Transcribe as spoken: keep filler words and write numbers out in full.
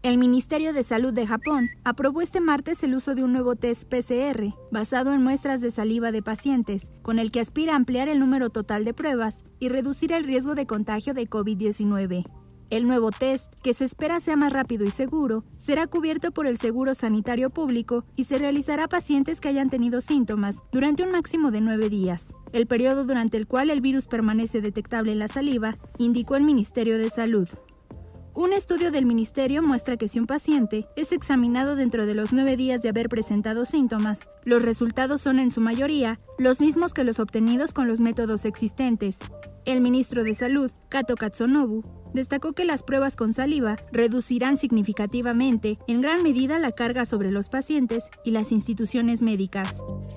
El Ministerio de Salud de Japón aprobó este martes el uso de un nuevo test P C R basado en muestras de saliva de pacientes, con el que aspira a ampliar el número total de pruebas y reducir el riesgo de contagio de COVID diecinueve. El nuevo test, que se espera sea más rápido y seguro, será cubierto por el Seguro Sanitario Público y se realizará a pacientes que hayan tenido síntomas durante un máximo de nueve días, el periodo durante el cual el virus permanece detectable en la saliva, indicó el Ministerio de Salud. Un estudio del ministerio muestra que si un paciente es examinado dentro de los nueve días de haber presentado síntomas, los resultados son en su mayoría los mismos que los obtenidos con los métodos existentes. El ministro de Salud, Kato Katsunobu, destacó que las pruebas con saliva reducirán significativamente en gran medida la carga sobre los pacientes y las instituciones médicas.